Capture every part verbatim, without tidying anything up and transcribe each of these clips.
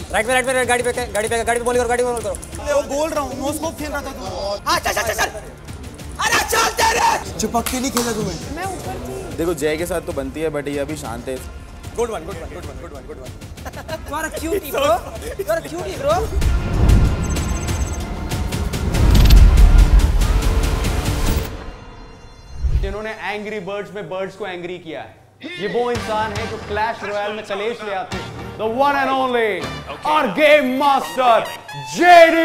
Right में right में गाड़ी पे गाड़ी पे गाड़ी पे बॉल करो गाड़ी पे बॉल करो। वो बोल रहा हूँ नो स्कोप खेल रहा था तू। हाँ चल चल चल अरे चल तेरे चिपक के नहीं खेला तुम्हें। मैं ऊपर थी। देखो जय के साथ तो बनती है बट ये अभी शांत है। Good one good one good one good one good one. तुम्हारा क्यूटी ब्रो तुम्हारा क्यूटी ब्रो। जिन्होंने एंग्री बर्ड्स में बर्ड्स को एंग्री किया है, ये वो इंसान है जो क्लैश रॉयल में कलेश ले आते हैं। The one and only, our game master, J D.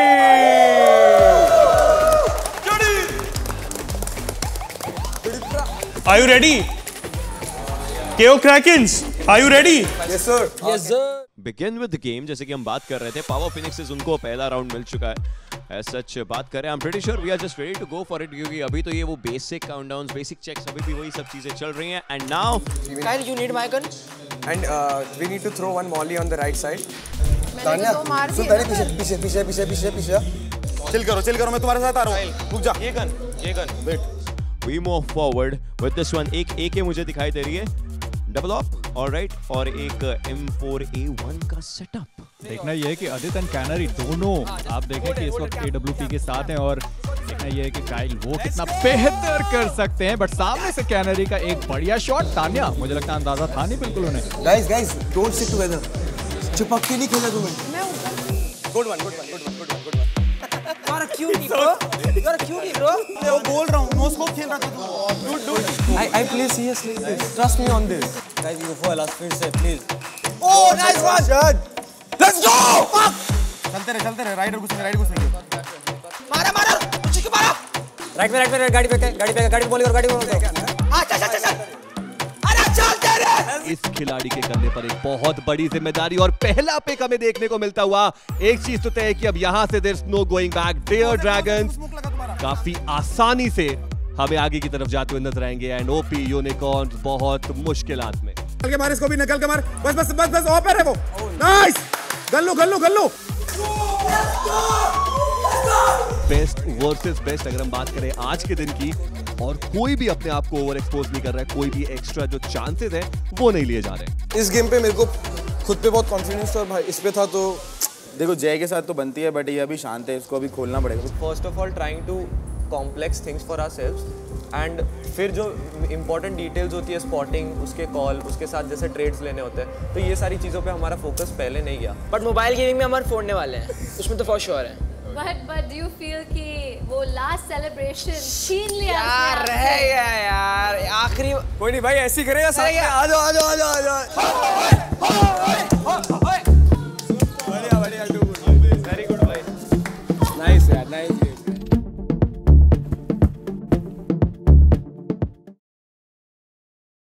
Are you ready? K O Krakens, are you ready? Yes sir. Yes sir. Begin with the game, जैसे कि हम बात कर रहे थे, पावर फिनिक्सेस उनको पहला राउंड मिल चुका है। As such बात करें, I'm pretty sure we are just ready to go for it क्योंकि अभी तो ये वो basic countdowns, basic checks अभी भी वही सब चीजें चल रही हैं। And now, Kyle, you need my gun. And uh, we need to throw one molly on the right side. Tanya, सुन तान्या पीछे पीछे पीछे पीछे पीछे पीछे। चिल करो चिल करो मैं तुम्हारे साथ आ रहा हूँ। रुक जा। ये गन ये gun wait. we move forward with this one. एक A K मुझे दिखाई दे रही है, डबल ऑप, ऑलराइट, और एक M फोर A वन का सेटअप। देखना ये है कि आदित्य एंड कैनरी दोनों आप देखें कि इस वक्त A W P के साथ हैं और देखना ये है कि काइल वो कितना बेहतर कर सकते हैं। बट सामने से कैनरी का एक बढ़िया शॉट। तान्या, मुझे लगता है अंदाजा था नहीं बिल्कुल उन्हें। Guys guys don't stick together. चिपक के नहीं खेला तुम्हें। मैं ऊपर थी। Good one good one good one good one good one. तुम्हारा क्यूटी ब्रो तुम्हारा क्यूटी ब्रो। वो बोल रहा हूँ नो स्कोप खेल रहा था तू। Dude dude. I I play seriously. Trust me on this. Guys you fall us फिर से please. Oh nice one. Let's go. Fuck. चलते रहे चलते रहे राइडर घुसेंगे राइडर घुसेंगे। मारा मारा उसी को मारा। राइट में राइट में गाड़ी पे गाड़ी पे गाड़ी पे बॉल करो गाड़ी पे बॉल करो। हाँ चल चल चल अरे चल तेरे। इस खिलाड़ी के कंधे पर एक बहुत बड़ी जिम्मेदारी और पहला पिक हमें देखने को मिलता हुआ। एक चीज तो तय है कि अब यहाँ से there is no going back. Dare dragons काफी आसानी से हमें आगे की तरफ जाते हुए नजर आएंगे एंड ओपी यूनिकॉर्न्स बहुत मुश्किलात में। नकल के मार इसको भी नकल के मार। बस बस बस बस ओपन है वो। नाइस। गल्लू गल्लू गल्लू। बेस्ट वर्सेस बेस्ट अगर हम बात करें आज के दिन की, और कोई भी अपने आप को ओवर एक्सपोज नहीं कर रहा है, कोई भी एक्स्ट्रा जो चांसेस है वो नहीं लिए जा रहे। इस गेम पे मेरे को खुद पे बहुत कॉन्फिडेंस था भाई, इस पे था तो देखो जय के साथ तो बनती है बट ये अभी शांत है, इसको अभी खोलना पड़ेगा। First of all trying to complex things for ourselves and फिर जो इंपॉर्टेंट डिटेल्स होती है स्पॉटिंग, उसके कॉल, उसके साथ जैसे ट्रेड्स लेने होते हैं, तो ये सारी चीज़ों पे हमारा फोकस पहले नहीं गया। बट मोबाइल गेमिंग में हमारे फोड़ने वाले हैं, उसमें तो फॉर श्योर है। But but do you feel कि वो last celebration छीन लिया यार रह गया यार आखिरी। कोई नहीं भाई ऐसी करेगा साथ में। आ जाओ आ जाओ आ जाओ आ जाओ।